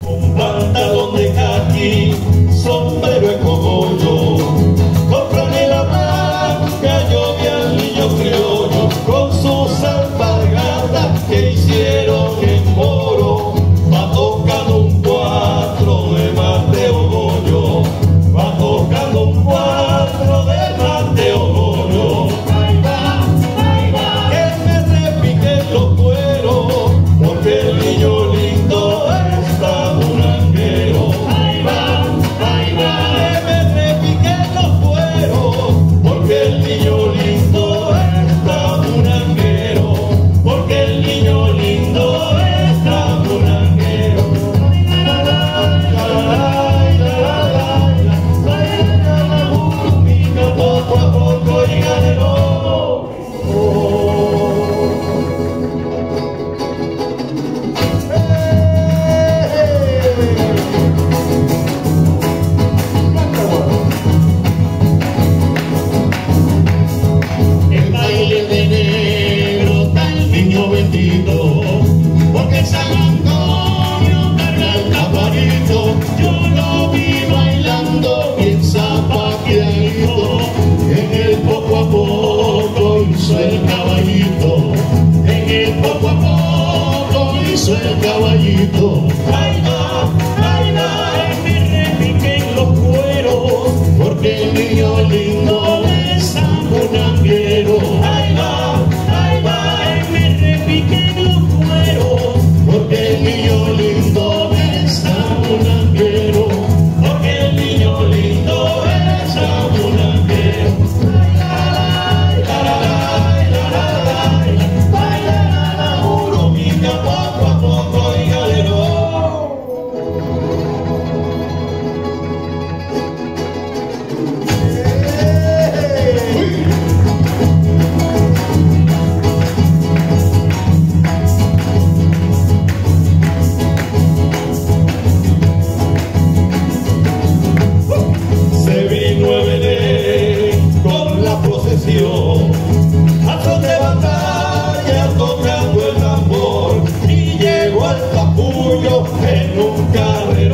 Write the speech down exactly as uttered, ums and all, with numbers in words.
Un pantalón de caqui, sombrero de cogollo, cómprale la blanca, yo vi al niño criollo, con sus alpargatas que hicieron en moro, va tocando un cuatro de Mateo Goyo, va tocando un cuatro de Mateo Goyo. Ahí va, ahí va, que me repiquen los cueros, porque el niño lindo está buranguero. Ahí va, ahí va, que me repiquen los cueros, porque el niño lindo está buranguero, porque el niño lindo está buranguero. La la la la la la la la burumina, poco a poco y ganero. El baile de negro está el niño bendito, porque San Antonio carga el caparito. Yo lo vi bailando bien zapateadito, en el poco a poco hizo el caballito, en el poco a poco hizo el caballito. Ahí va, ahí va, que me repiquen los cueros, porque el niño lindo es San Buranguero. Ahí va, ahí va, que me repiquen los cueros, porque el niño lindo es San Buranguero, porque el niño lindo es San Buranguero. La la la la la la la burumina, poco a poco y galero. Se vino Belén con la procesión, a son de batalla tocando el tambor, y llegó al capullo en un carro.